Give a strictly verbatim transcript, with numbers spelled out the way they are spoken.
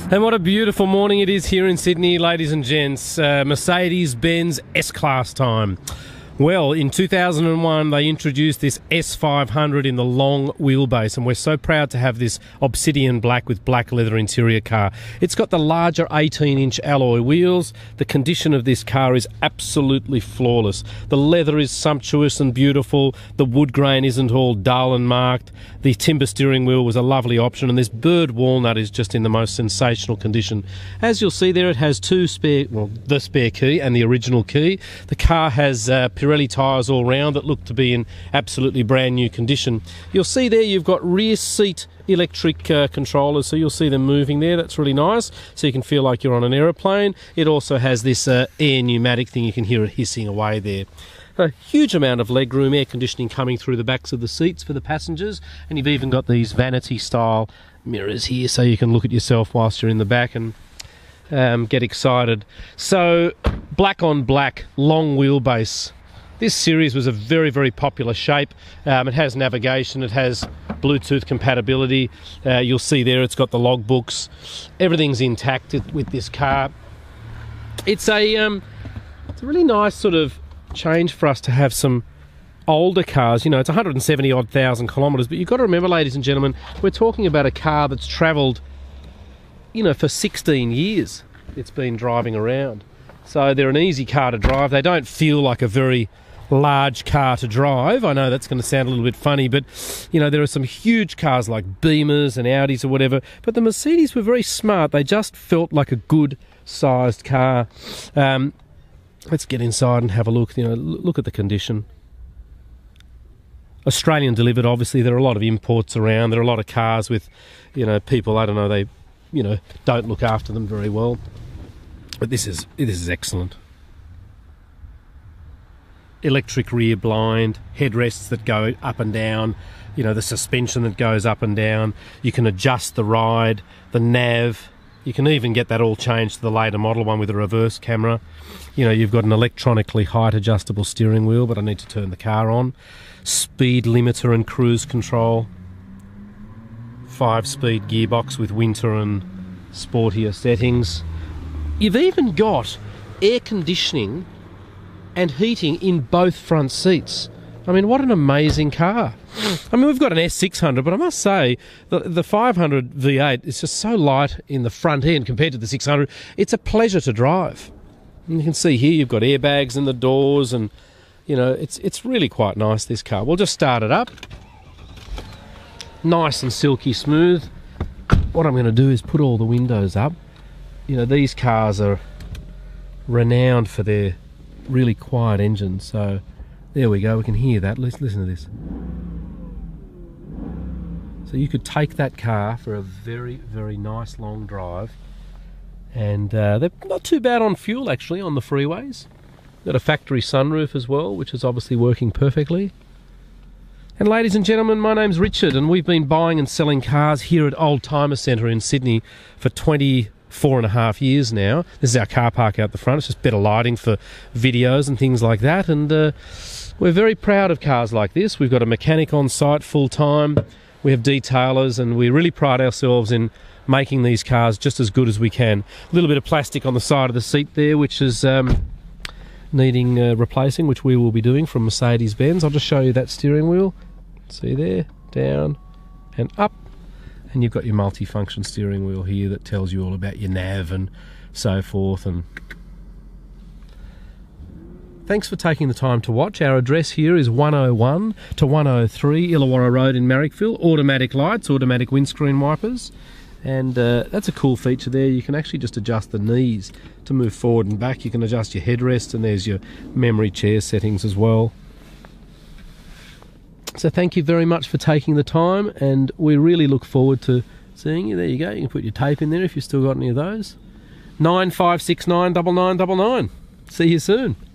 And what a beautiful morning it is here in Sydney, ladies and gents. Uh, Mercedes-Benz S-Class time. Well, in two thousand one, they introduced this S five hundred in the long wheelbase, and we're so proud to have this obsidian black with black leather interior car. It's got the larger eighteen inch alloy wheels. The condition of this car is absolutely flawless. The leather is sumptuous and beautiful. The wood grain isn't all dull and marked. The timber steering wheel was a lovely option, and this bird walnut is just in the most sensational condition. As you'll see there, it has two spare, well, the spare key and the original key. The car has uh, Pirelli tyres all round that look to be in absolutely brand new condition. You'll see there you've got rear seat electric uh, controllers, so you'll see them moving there. That's really nice, so you can feel like you're on an aeroplane. It also has this uh, air pneumatic thing. You can hear it hissing away there. A huge amount of legroom, air conditioning coming through the backs of the seats for the passengers, and you've even got these vanity style mirrors here so you can look at yourself whilst you're in the back and um, get excited. So black on black, long wheelbase. This series was a very, very popular shape. Um, it has navigation, it has Bluetooth compatibility. Uh, you'll see there it's got the logbooks. Everything's intact with this car. It's a, um, it's a really nice sort of change for us to have some older cars. You know, it's one hundred seventy odd thousand kilometres, but you've got to remember, ladies and gentlemen, we're talking about a car that's travelled, you know, for sixteen years it's been driving around. So they're an easy car to drive. They don't feel like a very large car to drive. I know that's going to sound a little bit funny, but you know, there are some huge cars like Beamers and Audis or whatever, but the Mercedes were very smart. They just felt like a good sized car. Um, let's get inside and have a look. You know, look at the condition. Australian delivered, obviously. There are a lot of imports around. There are a lot of cars with, you know, people, I don't know, they, you know, don't look after them very well. But this is this is excellent. Electric rear blind, headrests that go up and down, you know, the suspension that goes up and down. You can adjust the ride, the nav. You can even get that all changed to the later model one with a reverse camera. You know, you've got an electronically height adjustable steering wheel, but I need to turn the car on. Speed limiter and cruise control. Five-speed gearbox with winter and sportier settings. You've even got air conditioning and heating in both front seats. I mean, what an amazing car. I mean, we've got an S six hundred, but I must say, the, the five hundred V eight is just so light in the front end compared to the six hundred. It's a pleasure to drive. And you can see here you've got airbags in the doors, and, you know, it's, it's really quite nice, this car. We'll just start it up. Nice and silky smooth. What I'm going to do is put all the windows up. You know, these cars are renowned for their really quiet engines, so there we go, we can hear that. Let's listen to this. So you could take that car for a very, very nice long drive, and uh, they're not too bad on fuel actually on the freeways. Got a factory sunroof as well, which is obviously working perfectly. And ladies and gentlemen, my name's Richard, and we've been buying and selling cars here at Oldtimer Centre in Sydney for twenty-four and a half years now. This is our car park out the front. It's just better lighting for videos and things like that, and uh, we're very proud of cars like this. We've got a mechanic on site full time. We have detailers, and we really pride ourselves in making these cars just as good as we can. A little bit of plastic on the side of the seat there, which is um, needing uh, replacing, which we will be doing from Mercedes-Benz. I'll just show you that steering wheel. See there, down and up. And you've got your multi-function steering wheel here that tells you all about your nav and so forth. And thanks for taking the time to watch. Our address here is one oh one to one oh three Illawarra Road in Marrickville. Automatic lights, automatic windscreen wipers. And uh, that's a cool feature there. You can actually just adjust the knees to move forward and back. You can adjust your headrest, and there's your memory chair settings as well. So thank you very much for taking the time, and we really look forward to seeing you. There you go. You can put your tape in there if you've still got any of those. nine five six nine nine nine nine nine. See you soon.